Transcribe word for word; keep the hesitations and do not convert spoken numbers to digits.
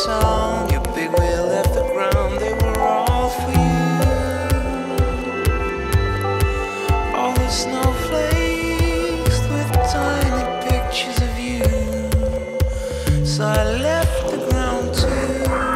song. Your big wheel left the ground, they were all for you. All the snowflakes with tiny pictures of you. So I left the ground too.